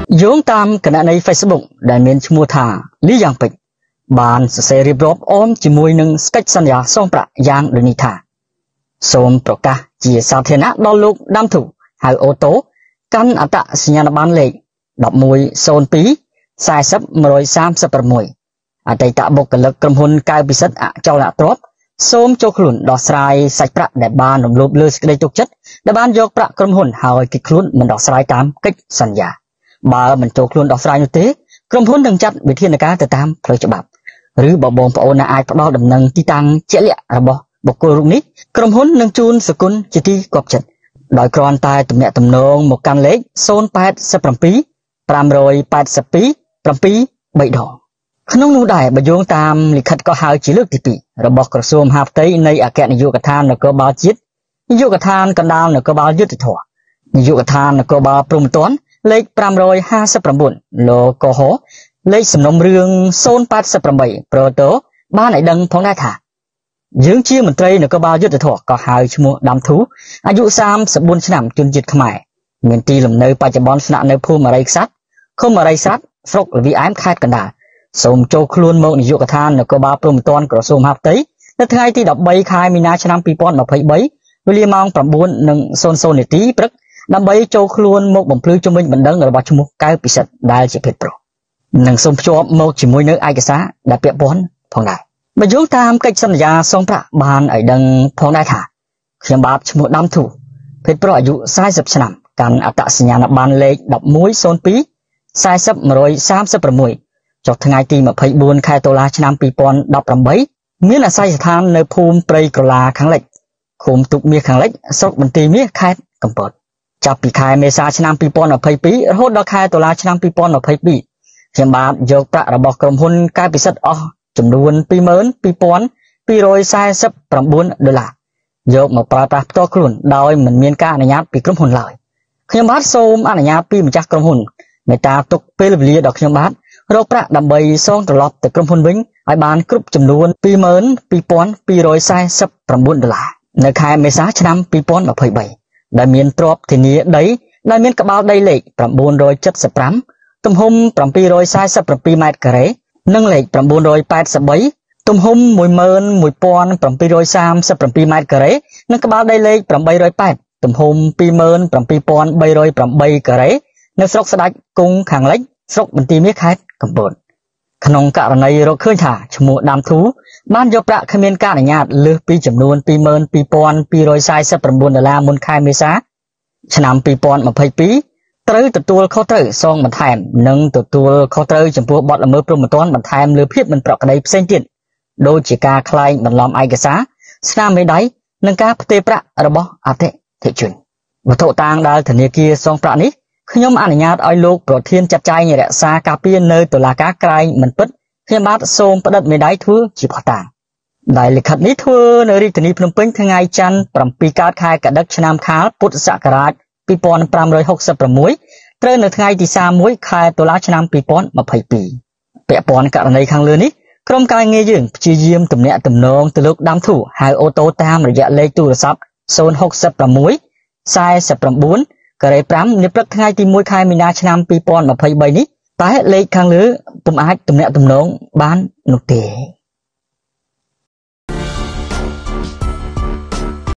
យោងតាមគណនី Facebook ដែលមានឈ្មោះថាលីយ៉ាងពេជ្របានសរសេររៀបរាប់អមជាមួយនឹងស្កិច្ចសន្យាសងប្រាក់យ៉ាងដូចនេះថាសូមប្រកាសជាសាធារណៈដល់លោកដាំធូហៅអូតូកាន់អត្តសញ្ញាណប័ណ្ណលេខ1102 40 136អតីតបុគ្គលិកក្រុមហ៊ុនកៅពិសិដ្ឋអចលនទ្រព្យសូមចូលខ្លួនដោះស្រាយសាច់ប្រាក់ដែលបានរំលោភលើសេចក្តីទុកចិត្តដែលបានយកប្រាក់ក្រុមហ៊ុនហើយគេខ្លួនមិនដោះស្រាយតាមកិច្ចសន្យាបើមិនចូលខ្លួនដោះស្រាយនោះទេក្រុមហ៊ុននឹងចាត់វិធានការទៅតាមផ្លូវច្បាប់ឬបើបងប្អូនអាចផ្ដល់ដំណឹងទីតាំងជាក់លាក់របស់បុគ្គលរូបនេះក្រុមហ៊ុននឹងជូនសគុណជាទីគាប់ចិត្តដោយគ្រាន់តែទំនាក់ទំនងមកកាន់លេខ087 582 7 3ដងក្នុងនោះដែរបើយោងតាមលិខិតកោះហៅជាលើកទី2របស់ក្រសួងមហាផ្ទៃនៃអគ្គនាយកដ្ឋាននគរបាលជាតិនាយកដ្ឋានកណ្ដាលនគរបាលយុទ្ធធរនាយកដ្ឋាននគរបាលព្រំប្រទានលេខ559លោកកោហលេខសំណុំរឿង088ប្រតបានឲ្យដឹងផងដែរថាយើងជាមន្ត្រីនគរបាលយុទ្ធធរក៏ហៅឈ្មោះដាំធូអាយុ34ឆ្នាំជនជាតិខ្មែរមានទីលំនៅបច្ចុប្បន្នស្នាក់នៅភូមិអរិយខ្សាត់ឃុំអរិយសាត់ស្រុកលវីអែមខេត្តកណ្ដាលសូមចូលខ្លួនមកនាយកដ្ឋាននគរបាលព្រំប្រទានក្រសួងមហាផ្ទៃនៅថ្ងៃទី13ខែមីនាឆ្នាំ2023វេលាម៉ោង 9:00 នាទីព្រឹកដើម្បីចូលខ្លួនមកបំភ្លឺជំវិញបណ្ដឹងរបស់ឈ្មោះកៅពិសិដ្ឋដែលជាភេទប្រុសនិងសូមភ្ជាប់មកជាមួយនៅឯកសារដែលពាក់ព័ន្ធផងដែរបើយោងតាមកិច្ចសន្យាសងប្រាក់បានឲ្យដឹងផងដែរថាខ្ញុំបាទឈ្មោះដាំធូភេទប្រុសអាយុ40ឆ្នាំកាន់អត្តសញ្ញាណប័ណ្ណលេខ1102 40 136ចុះថ្ងៃទី24ខែតុលាឆ្នាំ2018មានអាស័យដ្ឋាននៅភូមិព្រៃក្រឡាខាងលិចឃុំទុកមាសខាងលិចស្រុកបន្ទាយមាសខេត្តកំពតចាប់ពីខែមេសាឆ្នាំ2022រហូតដល់ខែតុលាឆ្នាំ2022ខ្ញុំបាទយកប្រាក់របស់ក្រុមហ៊ុនកែពិសិដ្ឋអស់ចំនួន $22,249 ដុល្លារយកមកប្រើប្រាស់ផ្ទាល់ខ្លួនដោយមិនមានការអនុញ្ញាតពីក្រុមហ៊ុនឡើយខ្ញុំបាទសូមអនុញ្ញាតពីម្ចាស់ក្រុមហ៊ុនមេត្តាទុកពេលវេលាដល់ខ្ញុំបាទរកប្រាក់ដើម្បីសងត្រឡប់ទៅក្រុមហ៊ុនវិញឲ្យបានគ្រប់ចំនួន $22,249 ដុល្លារនៅខែមេសាឆ្នាំ2023ដែលមានទ្រព្យធានាដីដែលមានក្បាលដីលេខ975ទំហំ747ម៉ែត្រការ៉េនិងលេខ983ទំហំ11737ម៉ែត្រការ៉េនិងក្បាលដីលេខ808ទំហំ27308ការ៉េនៅស្រុកស្ដេចគង់ខាងលិចស្រុកបន្ទាយមាសខេត្តកំពតក្នុងករណីរកឃើញថាឈ្មោះដាំធូបានយកប្រាក់គ្មានការអនុញ្ញាតលើសពីចំនួន $22,249 ដុល្លារមុនខែមេសាឆ្នាំ2022ត្រូវទទួលខុសត្រូវសងបន្ថែមនិងទទួលខុសត្រូវចំពោះបទល្មើសព្រហ្មទណ្ឌបន្ថែមលើភាពមិនប្រក្រតីផ្សេងទៀតដូចជាការក្លែងបន្លំឯកសារស្នាមមេដៃនិងការផ្ទេរប្រាក់របស់អតិថិជនវត្ថុតាងដែលធនាគារសងប្រាក់នេះខ្ញុំអនុញ្ញាតឲ្យលោកប្រធានចាត់ចែងរក្សាការពារនៅតុលាការក្រែងមិនពិតខ្ញុំបាទសូមផ្តិតមេដៃធ្វើជាផុសតាងដែលលិខិតនេះធ្វើនៅរាជធានីភ្នំពេញថ្ងៃច័ន្ទ7កើតខែកដិកឆ្នាំខាលពុទ្ធសករាជ2566ត្រូវនៅថ្ងៃទី31ខែតុលាឆ្នាំ2022ពាក់ព័ន្ធករណីខាងលើនេះក្រុមការងារយើងព្យាយាមទំនាក់ទំនងទៅលោកដាំធូហៅអូតូតាមរយៈលេខទូរស័ព្ទ066 49 ការ៉េ5នៅព្រឹកថ្ងៃទី1ខែមីនាឆ្នាំ2023នេះតែលេខខាងលើពុំអាចទំនាក់ទំនងបាននោះទេ